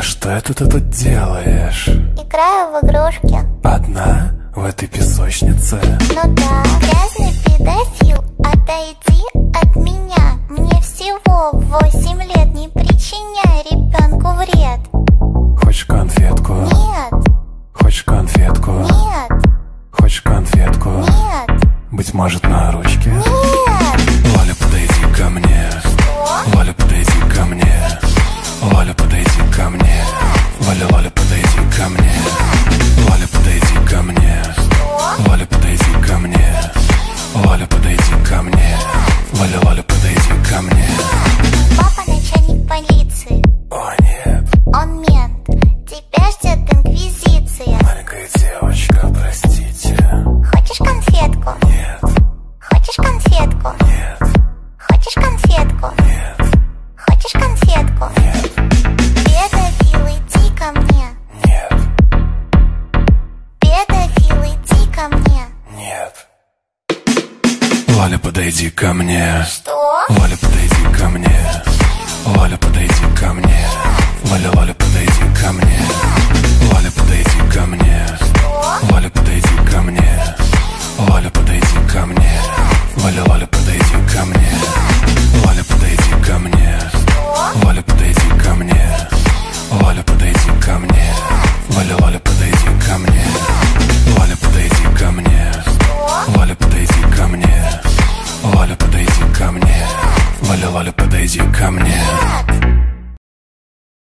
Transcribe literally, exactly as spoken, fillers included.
что это ты тут делаешь? Играю в игрушки. Одна? В этой песочнице? Ну да. Грязный педофил, отойди от меня. Мне всего восемь лет, не причиняй ребенку вред. Хочешь конфетку? Нет. Хочешь конфетку? Нет. Хочешь конфетку? Нет. Быть может, на ручке? Нет. Валя, подойди ко мне. Что? Валя, подойди ко мне. Валя, подойди ко мне. Валя, Валя, подойди ко мне. Валя, подойди ко мне. Что? Валя, подойди ко мне. Валя, подойди ко мне. Валя, Валя, подойди ко мне. Папа начальник полиции. О, нет. Он мент. Тебя ждет инквизиция. Маленькая девочка, простите. Хочешь конфетку? Нет. Хочешь конфетку? Нет. Хочешь конфетку? Нет. Хочешь конфетку? Нет. Педофил, иди ко мне. Нет. Педофил, иди ко мне. Нет. Валя, подойди ко мне. Что? Валя, подойди ко мне. Валя, подойди ко мне. Валя, Валя, подойди ко мне. Валя, подойди ко мне.